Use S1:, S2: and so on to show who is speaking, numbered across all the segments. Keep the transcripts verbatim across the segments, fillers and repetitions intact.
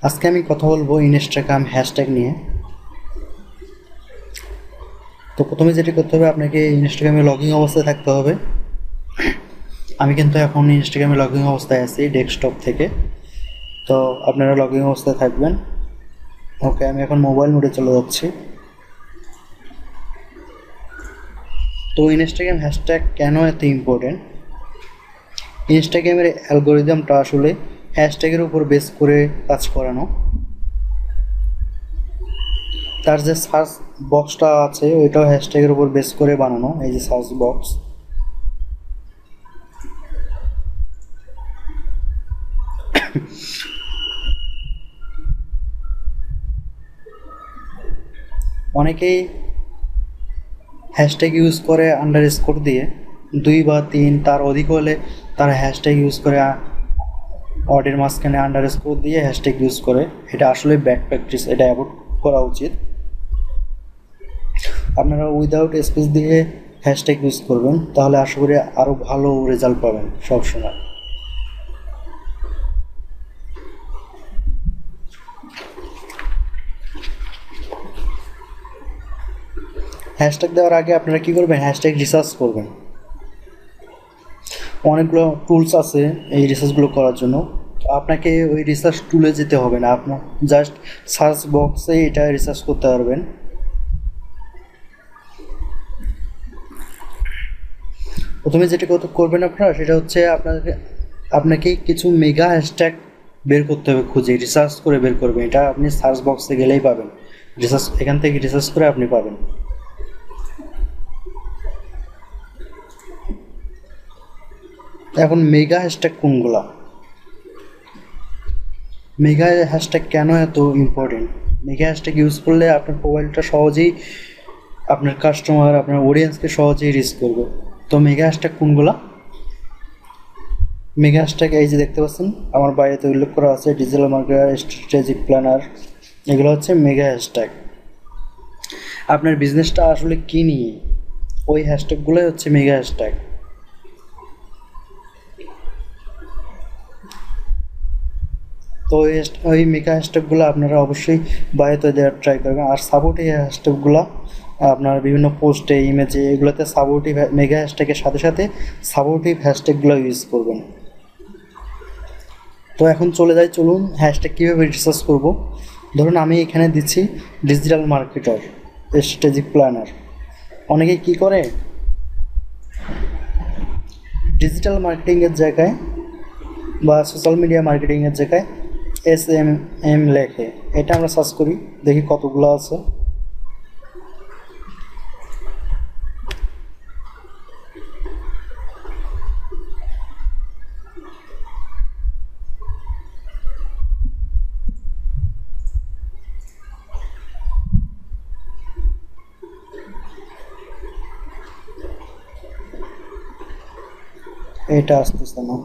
S1: আজকে আমি কথা বলবো ইনস্টাগ্রাম হ্যাশট্যাগ নিয়ে। তো প্রথমে যেটি করতে হবে, আপনাকে ইনস্টাগ্রামে লগইন অবস্থায় থাকতে হবে। আমি কিন্তু এখন ইনস্টাগ্রামে লগইন অবস্থায় আছি ডেস্কটপ থেকে। তো আপনারা লগইন অবস্থায় থাকবেন। ওকে, আমি এখন মোবাইল মোডে চলে যাচ্ছি। তো ইনস্টাগ্রাম হ্যাশট্যাগ কেন এত ইম্পর্টেন্ট? ইনস্টাগ্রামের অ্যালগোরিদমটা আসলে হ্যাশট্যাগের উপর বেস করে কাজ করানো। তার যে সার্চ বক্সটা আছে ওইটাও হ্যাশট্যাগের উপর বেস করে বানানো। এই যে সার্চ বক্স, অনেকেই হ্যাশট্যাগ ইউজ করে আন্ডার স্কোর দিয়ে, দুই বা তিন তার অধিক হলে তারা হ্যাশট্যাগ ইউজ করে ওয়ার্ডের মাঝখানে আন্ডার স্কোর দিয়ে হ্যাশট্যাগ ইউজ করে। এটা আসলে ব্যাড প্র্যাকটিস, এটা অ্যাভয়েড করা উচিত। আপনারা উইদাউট স্পেস দিয়ে হ্যাশট্যাগ ইউজ করবেন, তাহলে আশা করি আরও ভালো রেজাল্ট পাবেন সবসময়। হ্যাশট্যাগ দেওয়ার আগে আপনারা কী করবেন, হ্যাশট্যাগ রিসার্চ করবেন। অনেকগুলো টুলস আছে এই রিসার্চগুলো করার জন্য। আপনাকে ওই রিসার্চ টুলে যেতে হবে না, আপনার জাস্ট সার্চ বক্সে এটা রিসার্চ করতে পারবেন। প্রথমে যেটা করবেন আপনারা, সেটা হচ্ছে আপনাকে আপনাকে কিছু মেগা হ্যাশট্যাগ বের করতে হবে, খুঁজে রিসার্চ করে বের করবেন। এটা আপনি সার্চ বক্সে গেলেই পাবেন, রিসার্চ এখান থেকে রিসার্চ করে আপনি পাবেন। এখন মেগা হ্যাশট্যাগ কোনগুলা, মেগা হ্যাশট্যাগ কেন এত ইম্পর্টেন্ট? মেগা হ্যাশট্যাগ ইউজ করলে আপনার মোবাইলটা সহজেই আপনার কাস্টমার, আপনার অডিয়েন্সকে সহজেই রিচ করবে। তো মেগা হ্যাশট্যাগ কোনগুলা? মেগা হ্যাশট্যাগ এই যে দেখতে পাচ্ছেন আমার বাইরেতে উল্লেখ করা আছে, ডিজিটাল মার্কেটার, স্ট্র্যাটেজিক প্ল্যানার, এগুলো হচ্ছে মেগা হ্যাশট্যাগ। আপনার বিজনেসটা আসলে কী নিয়ে, ওই হ্যাশট্যাগুলোই হচ্ছে মেগা হ্যাশট্যাগ। তো ওই মেগা হ্যাশট্যাগুলো আপনারা অবশ্যই বায়োতে দেওয়ার ট্রাই করবেন। আর সাপোর্টিভ হ্যাশট্যাগুলো আপনার বিভিন্ন পোস্টে, ইমেজে, এগুলোতে সাপোর্টিভ মেগা হ্যাশট্যাগের সাথে সাথে সাপোর্টিভ হ্যাশট্যাগুলো ইউজ করবেন। তো এখন চলে যাই, চলুন হ্যাশট্যাগ কীভাবে রিসার্চ করব। ধরুন আমি এখানে দিচ্ছি ডিজিটাল মার্কেটার, স্ট্র্যাটেজিক প্ল্যানার। অনেকে কি করে, ডিজিটাল মার্কেটিংয়ের জায়গায় বা সোশ্যাল মিডিয়া মার্কেটিংয়ের জায়গায় এস এম এম লেখে। এটা আমরা সার্চ করি, দেখি কতগুলো আছে। এটা আসতেছে না।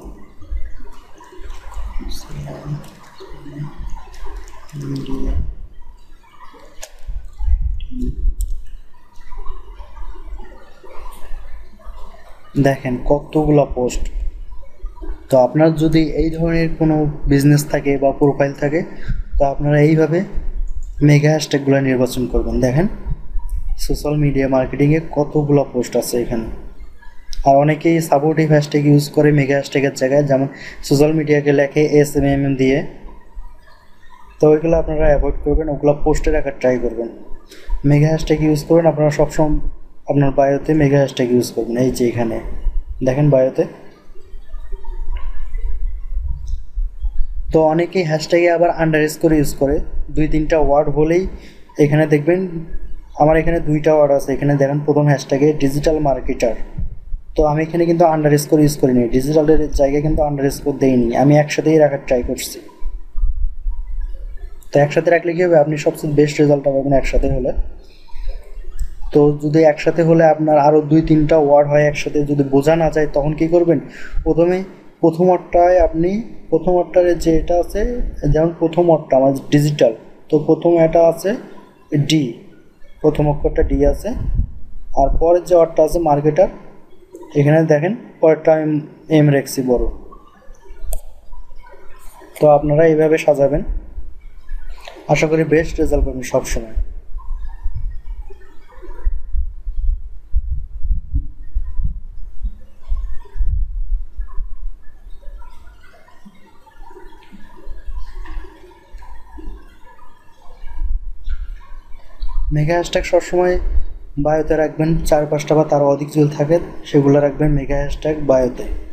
S1: দেখেন কতগুলো পোস্ট। তো আপনার যদি এই ধরনের কোনো বিজনেস থাকে বা প্রোফাইল থাকে, তো আপনারা এইভাবে মেগা হ্যাশট্যাগুলো নির্বাচন করবেন। দেখেন সোশ্যাল মিডিয়া মার্কেটিংয়ে কতগুলো পোস্ট আছে এখানে। আর অনেকেই সাপোর্টিভ হ্যাশট্যাগ ইউজ করে মেগা হ্যাশট্যাগের জায়গায়, যেমন সোশ্যাল মিডিয়াকে লেখে এস এম এম দিয়ে। তো ওইগুলো আপনারা অ্যাভয়েড করবেন, ওগুলো পোস্টে রাখার ট্রাই করবেন। মেগা হ্যাশট্যাগ ইউজ করবেন, আপনারা সবসময় আপনার বায়োতে মেগা হ্যাশট্যাগ ইউজ করবেন। এই যে এখানে দেখেন বায়োতে। তো অনেকেই হ্যাশট্যাগে আবার আন্ডার স্কোর ইউজ করে, দুই তিনটা ওয়ার্ড হলেই এখানে দেখবেন আমার এখানে দুইটা ওয়ার্ড আছে। এখানে দেখেন প্রথম হ্যাশট্যাগে ডিজিটাল মার্কেটার। তো আমি এখানে কিন্তু আন্ডার স্কোর ইউজ করিনি, ডিজিটালের জায়গায় কিন্তু আন্ডার স্কোর দেইনি, আমি একসাথেই রাখার ট্রাই করছি। তো একসাথে রাখলে কী হবে, আপনি সবচেয়ে বেস্ট রেজাল্টটা পাবেন একসাথে হলে। তো যদি একসাথে হলে আপনার আরও দুই তিনটা ওয়ার্ড হয় একসাথে, যদি বোঝা না যায় তখন কী করবেন, প্রথমে প্রথম ওয়ার্ডটায় আপনি প্রথম ওয়ার্ডটারে যে এটা আছে, যেমন প্রথম ওয়ার্ডটা আমার ডিজিটাল, তো প্রথম এটা আছে ডি, প্রথম অক্ষরটা ডি আছে। আর পরের যে ওয়ার্ডটা আছে মার্কেটার, এখানে দেখেন পরেরটা আমি এম রেখছি বড়। তো আপনারা এইভাবে সাজাবেন। আশা করি বেস্ট রেজাল্ট পাবেন সবসময়। মেগা হ্যাশট্যাগ সবসময় বায়োতে রাখবেন, চার পাঁচটা বা তার অধিক যদি থাকে সেগুলো রাখবেন মেগা হ্যাশট্যাগ বায়োতে।